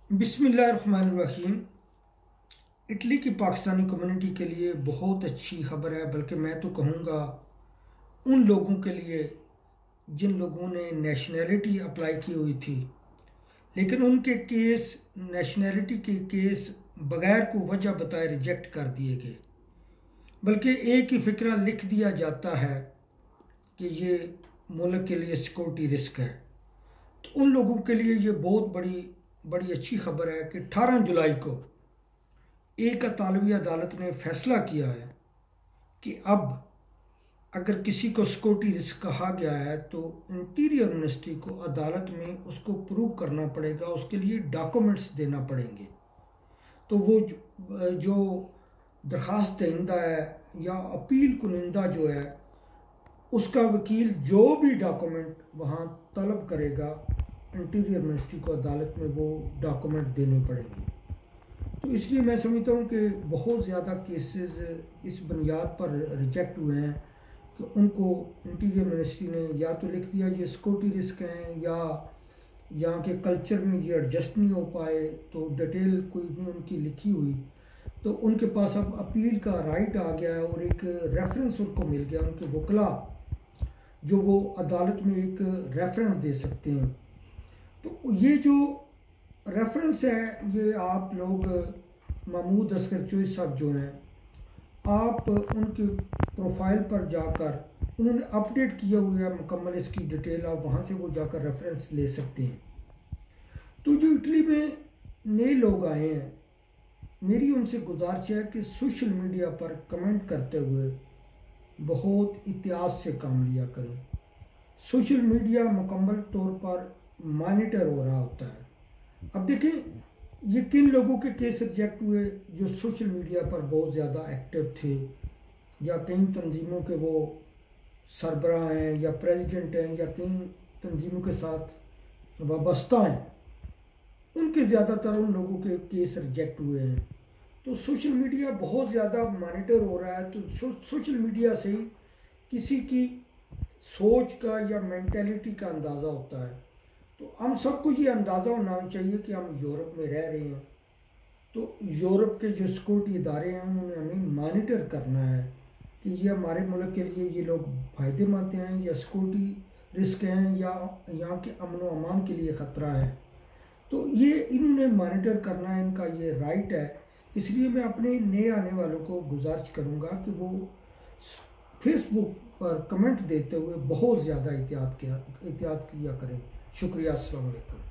بسم اللہ الرحمن الرحیم۔ اٹلی کی پاکستانی کمیونٹی کے لیے بہت اچھی خبر ہے، بلکہ میں تو کہوں گا ان لوگوں کے لیے جن لوگوں نے نیشنلٹی اپلائی کی ہوئی تھی لیکن ان کے کیس نیشنلٹی کے کیس بغیر کو وجہ بتائے ریجیکٹ کر دیے گئے، بلکہ ایک ہی فکرہ لکھ دیا جاتا ہے کہ یہ ملک کے لیے سیکورٹی رسک ہے۔ تو ان لوگوں کے لیے یہ بہت بڑی اچھی خبر ہے کہ 18 جولائی کو ایک اطالوی عدالت نے فیصلہ کیا ہے کہ اب اگر کسی کو سیکورٹی رسک کہا گیا ہے تو انٹیریئر منسٹری کو عدالت میں اس کو پروو کرنا پڑے گا، اس کے لیے ڈاکومنٹس دینا پڑیں گے۔ تو وہ جو درخواست دہندہ ہے یا اپیل کنندہ جو ہے اس کا وکیل جو بھی ڈاکومنٹ وہاں طلب کرے گا انٹیریئر منسٹری کو عدالت میں وہ ڈاکومنٹ دینے پڑیں گے۔ تو اس لیے میں سمجھتا ہوں کہ بہت زیادہ کیسز اس بنیاد پر ریجیکٹ ہوئے ہیں کہ ان کو انٹیریئر منسٹری نے یا تو لکھ دیا یہ سیکورٹی رسک ہیں یا یہاں کے کلچر میں یہ ایڈجسٹ نہیں ہو پائے، تو ڈیٹیل کوئی نہیں ان کی لکھی ہوئی، تو ان کے پاس اب اپیل کا رائٹ آ گیا ہے اور ایک ریفرنس ان کو مل گیا، ان کے وکلاء جو وہ عدالت میں ایک ریفرنس دے سکتے ہیں۔ تو یہ جو ریفرنس ہے یہ آپ لوگ محمود اصغر چوہدری صاحب جو ہیں، آپ ان کے پروفائل پر جا کر انہوں نے اپڈیٹ کیا ہوا ہے مکمل اس کی ڈیٹیل، آپ وہاں سے وہ جا کر ریفرنس لے سکتے ہیں۔ تو جو اٹلی میں نئے لوگ آئے ہیں، میری ان سے گزارش ہے کہ سوشل میڈیا پر کمنٹ کرتے ہوئے بہت احتیاط سے کام لیا کریں۔ سوشل میڈیا مکمل طور پر مانیٹر ہو رہا ہوتا ہے۔ اب دیکھیں یہ کن لوگوں کے کیس ریجیکٹ ہوئے جو سوشل میڈیا پر بہت زیادہ ایکٹیو تھے یا کئی تنظیموں کے وہ سربراہ ہیں یا پریزیڈنٹ ہیں یا کئی تنظیموں کے ساتھ وابستہ ہیں، ان کے زیادہ تر ان لوگوں کے کیس ریجیکٹ ہوئے ہیں۔ تو سوشل میڈیا بہت زیادہ مانیٹر ہو رہا ہے، تو سوشل میڈیا سے ہی کسی کی سوچ کا یا مینٹیلٹی کا اندازہ ہوتا ہے۔ تو ہم سب کو یہ اندازہ ہونا چاہیے کہ ہم یورپ میں رہ رہے ہیں، تو یورپ کے جو سیکورٹی ادارے ہیں انہوں نے ہمیں مانیٹر کرنا ہے کہ یہ ہمارے ملک کے لیے یہ لوگ فائدے مند ہیں یا سیکورٹی رسک ہیں یا یہاں کے امن و امان کے لیے خطرہ ہے۔ تو یہ انہوں نے مانیٹر کرنا ہے، ان کا یہ رائٹ ہے۔ اس لیے میں اپنے نئے آنے والوں کو گزارش کروں گا کہ وہ فیس بک پر کمنٹ دیتے ہوئے بہت زیادہ احتیاط کیا کریں۔ شکریہ، السلام علیکم۔